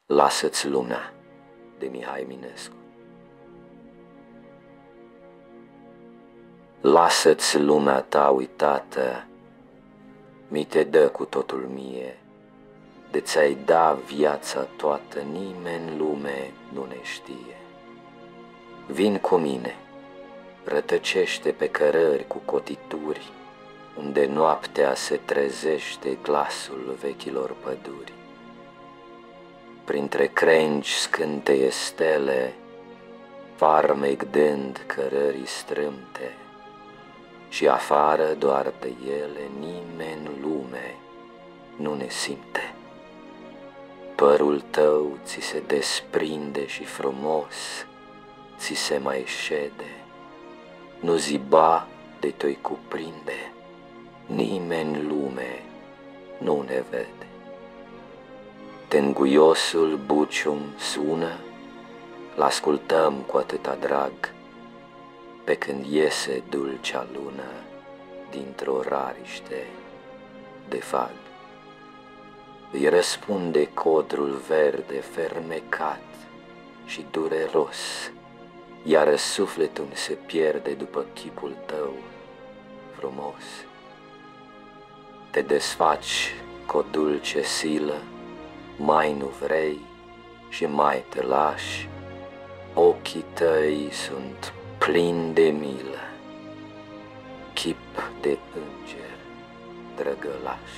Lasă-ți lumea, de Mihai Eminescu. Lasă-ți lumea ta uitată, mi te dă cu totul mie, de ți-ai da viața toată, nimeni în lume nu ne știe. Vin cu mine, rătăcește pe cărări cu cotituri, unde noaptea se trezește glasul vechilor păduri. Printre crengi scânteie stele, farmec dând cărării strâmte, și afară doar de ele nimeni în lume nu ne simte. Părul tău ți se desprinde și frumos ți se mai șede, nu ziba de te-oi cuprinde, nimeni în lume nu ne vede. Tenguiosul bucium sună, l-ascultăm cu atâta drag, pe când iese dulcea lună dintr-o rariște de fag. Îi răspunde codrul verde fermecat și dureros, iar sufletul se pierde după chipul tău frumos. Te desfaci cu o dulce silă, mai nu vrei și mai te lași, ochii tăi sunt plini de milă, chip de înger drăgălaș.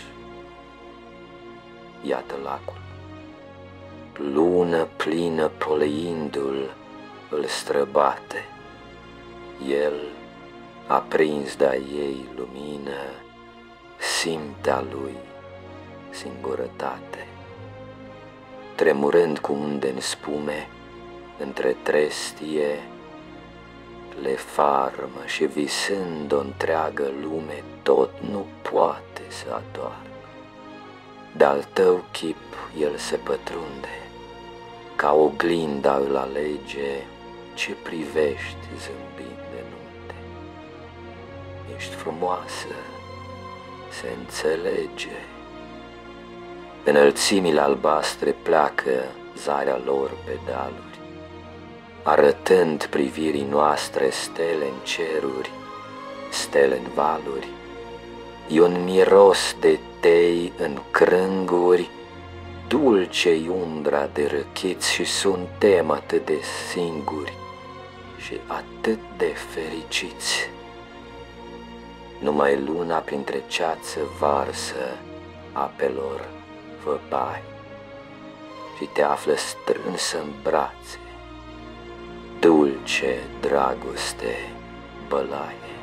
Iată lacul, lună plină poleindu-l îl străbate, el, aprins de-a ei lumină, simte a lui singurătate. Tremurând cu unde în spume, între trestie, le farmă și visând o întreagă lume, tot nu poate să adoarmă. De-al tău chip el se pătrunde, ca oglinda îl alege ce privești zâmbind de nunte. Ești frumoasă, se înțelege. Înălțimile albastre pleacă zarea lor pe dealuri, arătând privirii noastre stele în ceruri, stele în valuri. E un miros de tei în crânguri, dulce-i umbra de răchiți și suntem atât de singuri și atât de fericiți. Numai luna printre ceață varsă apelor văpai și te află strânsă în brațe, dulce dragoste bălaie.